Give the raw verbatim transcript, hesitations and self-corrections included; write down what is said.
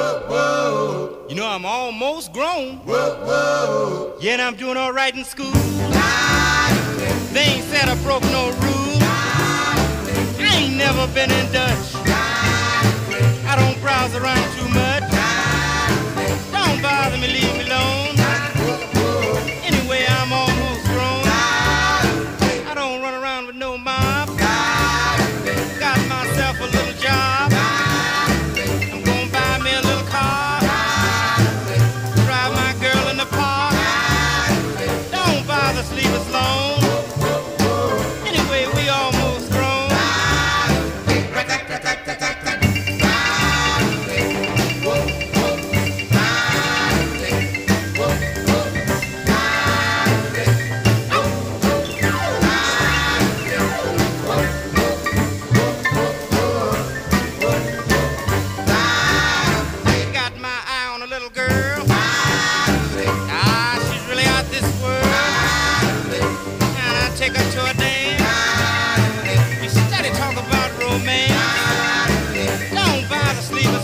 You know I'm almost grown. Whoa, whoa. Yeah, and I'm doing all right in school. They ain't said I broke no rule. I ain't never been in Dutch. I don't browse around too much. Don't bother me, leave me alone. Anyway, I'm almost grown. I don't run around with no mob. Got myself a little job. I'm gonna buy me a little car. Drive my girl in the park. Don't bother, leave us alone. Anyway, we almost grown. Take her to a dance. We steady talk about romance. Don't bother sleeping.